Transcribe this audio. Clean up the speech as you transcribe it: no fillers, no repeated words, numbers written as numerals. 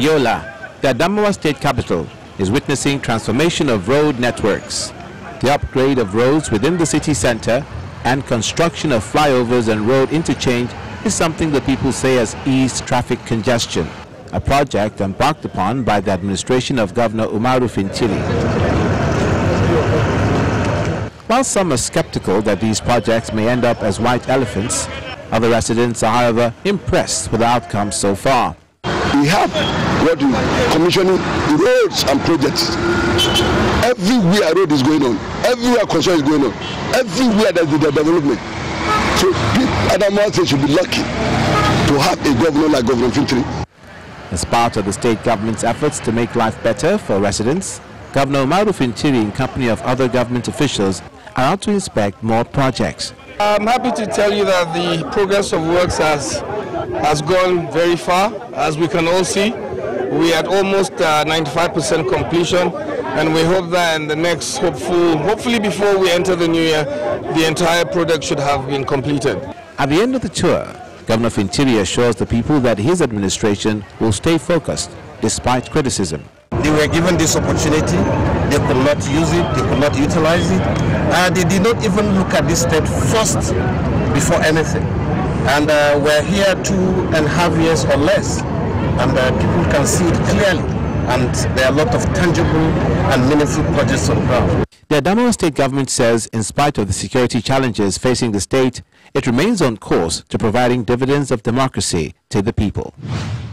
Yola, the Adamawa state capital, is witnessing transformation of road networks. The upgrade of roads within the city center and construction of flyovers and road interchange is something the people say has eased traffic congestion, a project embarked upon by the administration of Governor Umaru Fintiri. While some are skeptical that these projects may end up as white elephants, other residents are, however, impressed with the outcome so far. We have commissioning roads and projects. Everywhere a road is going on, everywhere construction is going on, everywhere there's the development. So Adamawa State should be lucky to have a governor like Governor Fintiri. As part of the state government's efforts to make life better for residents, Governor Umaru Fintiri, in company of other government officials, are out to inspect more projects. I'm happy to tell you that the progress of works has gone very far. As we can all see, we are at almost 95% completion, and we hope that in the next, hopefully before we enter the new year, the entire project should have been completed. At the end of the tour, Governor Fintiri assures the people that his administration will stay focused despite criticism. They were given this opportunity, they could not use it, they could not utilize it. They did not even look at this state first before anything. And we're here 2.5 years or less, and people can see it clearly. And there are a lot of tangible and meaningful projects on the ground. The Adamawa state government says in spite of the security challenges facing the state, it remains on course to providing dividends of democracy to the people.